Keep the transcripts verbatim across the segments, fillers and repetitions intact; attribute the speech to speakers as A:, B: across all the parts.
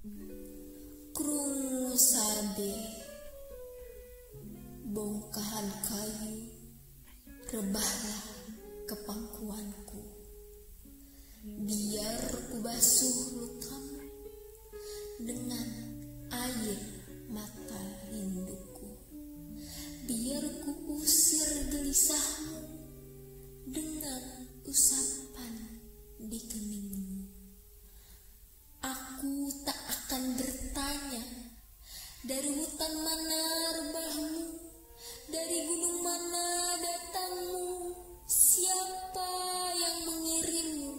A: Krungu sade bongkahan kayu, rebahlah ke pangkuanku. Biar ku basuh lukamu dengan air mata rinduku. Biar ku usir gelisahmu dengan usapan di keningmu. Aku tak akan bertanya dari hutan mana rebahmu, dari gunung mana datangmu, siapa yang mengirimmu.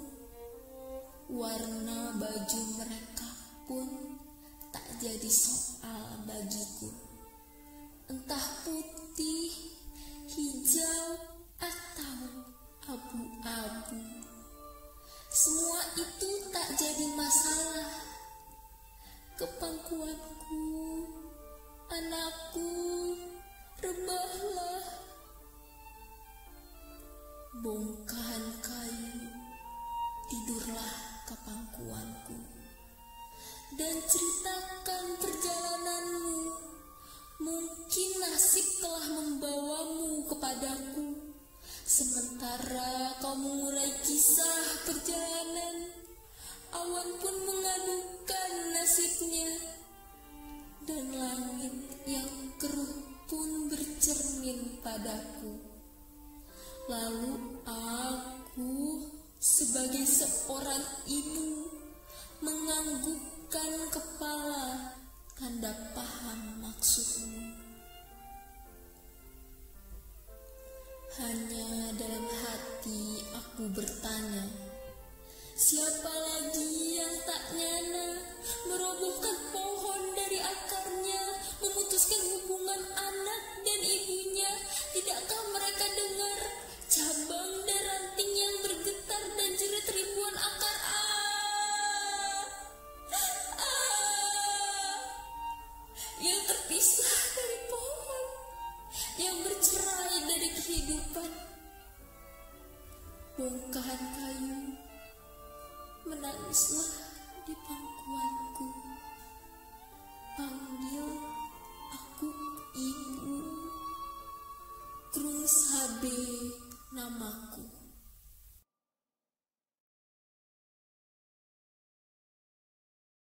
A: Warna baju mereka pun tak jadi soal bagiku. Entah putih, hijau, atau abu-abu, semua itu tak jadi masalah. Kepangkuanku, anakku, rebahlah. Bongkahan kayu, tidurlah ke pangkuanku, dan ceritakan perjalananmu. Mungkin nasib telah membawamu kepadaku. Sementara kau mengurai kisah perjalanan, awan pun mengadukan nasibnya, dan langit yang keruh pun bercermin padaku. Lalu aku sebagai seorang ibu menganggukkan kepala, tanda paham maksudmu. Hanya dalam hati aku bertanya, siapa lagi yang tak nyana merobohkan pohon dari akarnya, memutuskan hubungan anak dan ibunya? Tidakkah mereka dengar cabang dan ranting yang bergetar dan jerit ribuan akar ah, ah, yang terpisah dari pohon, yang bercerai dari kehidupan? Bongkahan kayu, menangislah di pangku.